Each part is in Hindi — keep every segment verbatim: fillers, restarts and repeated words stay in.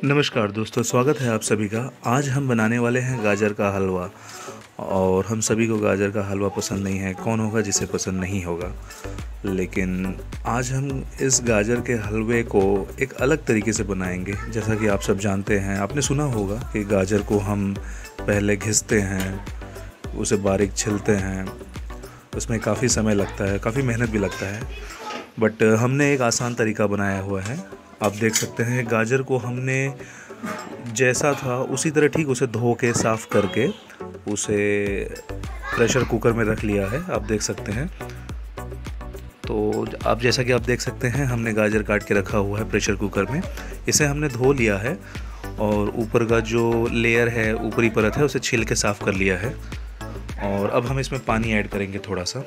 नमस्कार दोस्तों, स्वागत है आप सभी का। आज हम बनाने वाले हैं गाजर का हलवा। और हम सभी को गाजर का हलवा पसंद नहीं है, कौन होगा जिसे पसंद नहीं होगा। लेकिन आज हम इस गाजर के हलवे को एक अलग तरीके से बनाएंगे। जैसा कि आप सब जानते हैं, आपने सुना होगा कि गाजर को हम पहले घिसते हैं, उसे बारीक छिलते हैं, उसमें काफ़ी समय लगता है, काफ़ी मेहनत भी लगता है। बट हमने एक आसान तरीका बनाया हुआ है। आप देख सकते हैं, गाजर को हमने जैसा था उसी तरह ठीक उसे धो के साफ़ करके उसे प्रेशर कुकर में रख लिया है। आप देख सकते हैं। तो आप जैसा कि आप देख सकते हैं, हमने गाजर काट के रखा हुआ है प्रेशर कुकर में। इसे हमने धो लिया है और ऊपर का जो लेयर है, ऊपरी परत है, उसे छील के साफ़ कर लिया है। और अब हम इसमें पानी ऐड करेंगे थोड़ा सा।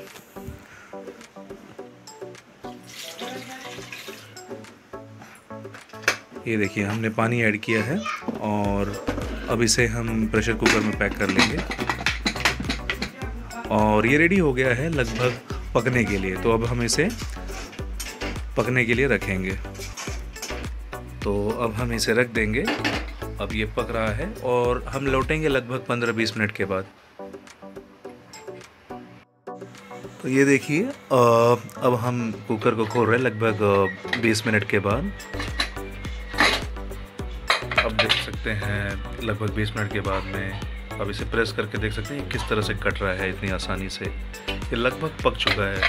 ये देखिए, हमने पानी ऐड किया है और अब इसे हम प्रेशर कुकर में पैक कर लेंगे। और ये रेडी हो गया है लगभग पकने के लिए। तो अब हम इसे पकने के लिए रखेंगे। तो अब हम इसे रख देंगे। अब ये पक रहा है और हम लौटेंगे लगभग पंद्रह बीस मिनट के बाद। तो ये देखिए, अब हम कुकर को खोल रहे हैं लगभग बीस मिनट के बाद। अब देख सकते हैं लगभग बीस मिनट के बाद में अब इसे प्रेस करके देख सकते हैं किस तरह से कट रहा है इतनी आसानी से। ये लगभग पक चुका है।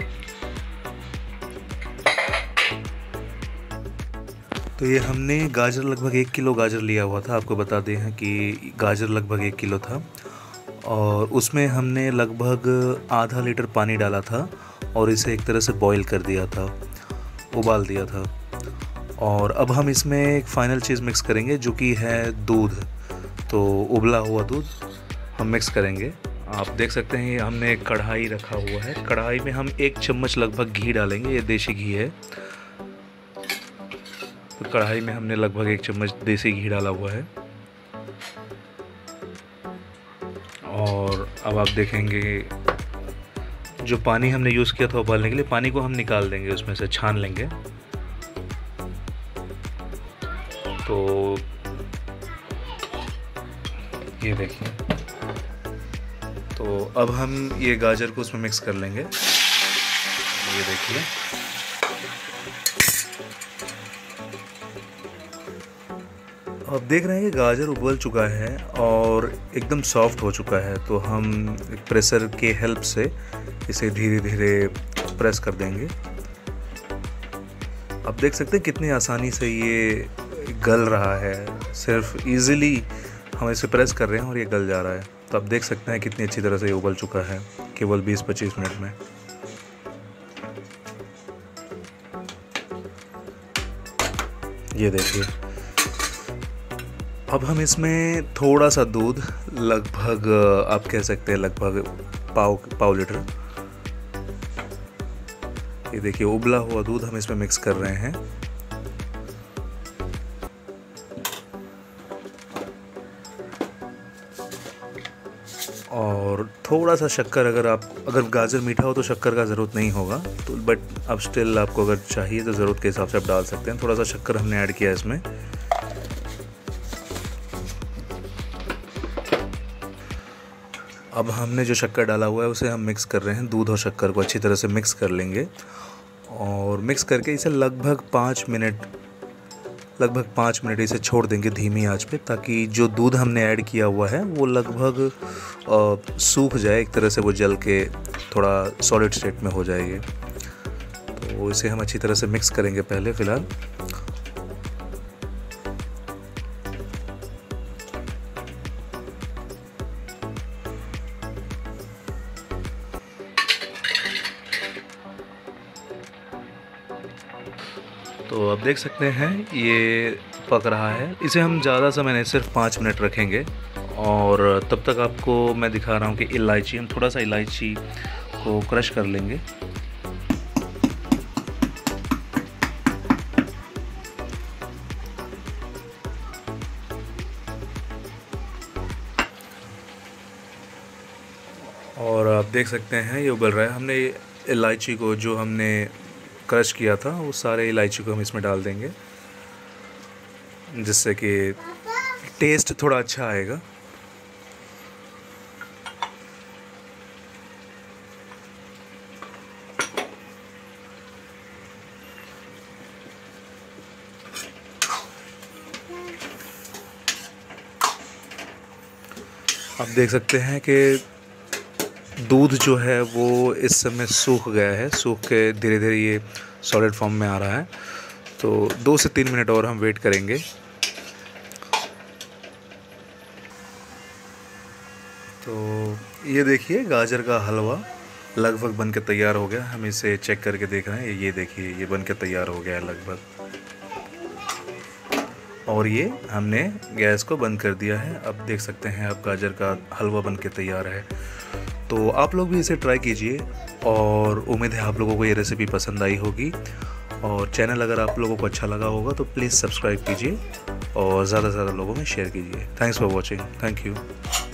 तो ये हमने गाजर लगभग एक किलो गाजर लिया हुआ था। आपको बता दें हैं कि गाजर लगभग एक किलो था और उसमें हमने लगभग आधा लीटर पानी डाला था और इसे एक तरह से बॉईल कर दिया था, उबाल दिया था। और अब हम इसमें एक फ़ाइनल चीज़ मिक्स करेंगे जो कि है दूध। तो उबला हुआ दूध हम मिक्स करेंगे। आप देख सकते हैं, हमने एक कढ़ाई रखा हुआ है। कढ़ाई में हम एक चम्मच लगभग घी डालेंगे। ये देसी घी है। तो कढ़ाई में हमने लगभग एक चम्मच देसी घी डाला हुआ है। और अब आप देखेंगे, जो पानी हमने यूज़ किया था उबालने के लिए, पानी को हम निकाल देंगे, उसमें से छान लेंगे। तो ये देखिए, तो अब हम ये गाजर को उसमें मिक्स कर लेंगे। ये देखिए, अब देख रहे हैं कि गाजर उबल चुका है और एकदम सॉफ्ट हो चुका है। तो हम प्रेशर के हेल्प से इसे धीरे धीरे प्रेस कर देंगे। अब देख सकते हैं कितनी आसानी से ये गल रहा है। सिर्फ इजीली हम इसे प्रेस कर रहे हैं और ये गल जा रहा है। तो आप देख सकते हैं कितनी अच्छी तरह से ये उबल चुका है केवल बीस पच्चीस मिनट में। ये देखिए, अब हम इसमें थोड़ा सा दूध, लगभग आप कह सकते हैं लगभग पाव पाव लीटर, ये देखिए उबला हुआ दूध हम इसमें मिक्स कर रहे हैं। और थोड़ा सा शक्कर, अगर आप अगर गाजर मीठा हो तो शक्कर का ज़रूरत नहीं होगा। तो बट अब स्टिल आपको अगर चाहिए तो ज़रूरत के हिसाब से आप डाल सकते हैं। थोड़ा सा शक्कर हमने ऐड किया इसमें। अब हमने जो शक्कर डाला हुआ है उसे हम मिक्स कर रहे हैं। दूध और शक्कर को अच्छी तरह से मिक्स कर लेंगे और मिक्स करके इसे लगभग पाँच मिनट लगभग पाँच मिनट इसे छोड़ देंगे धीमी आंच पे, ताकि जो दूध हमने ऐड किया हुआ है वो लगभग सूख जाए, एक तरह से वो जल के थोड़ा सॉलिड स्टेट में हो जाएगी। तो इसे हम अच्छी तरह से मिक्स करेंगे पहले फ़िलहाल। तो आप देख सकते हैं ये पक रहा है। इसे हम ज़्यादा समय नहीं, सिर्फ पाँच मिनट रखेंगे। और तब तक आपको मैं दिखा रहा हूँ कि इलायची, हम थोड़ा सा इलायची को क्रश कर लेंगे। और आप देख सकते हैं ये उबल रहा है। हमने इलायची को, जो हमने क्रश किया था, वो सारे इलायची को हम इसमें डाल देंगे। जिससे कि टेस्ट थोड़ा अच्छा आएगा। आप देख सकते हैं कि दूध जो है वो इस समय सूख गया है, सूख के धीरे धीरे ये सॉलिड फॉर्म में आ रहा है। तो दो से तीन मिनट और हम वेट करेंगे। तो ये देखिए गाजर का हलवा लगभग बन के तैयार हो गया। हम इसे चेक करके देख रहे हैं। ये देखिए ये बन के तैयार हो गया है लगभग, और ये हमने गैस को बंद कर दिया है। अब देख सकते हैं अब गाजर का हलवा बन के तैयार है। तो आप लोग भी इसे ट्राई कीजिए, और उम्मीद है आप लोगों को ये रेसिपी पसंद आई होगी। और चैनल अगर आप लोगों को अच्छा लगा होगा तो प्लीज़ सब्सक्राइब कीजिए और ज़्यादा से ज़्यादा लोगों में शेयर कीजिए। Thanks for watching. Thank you.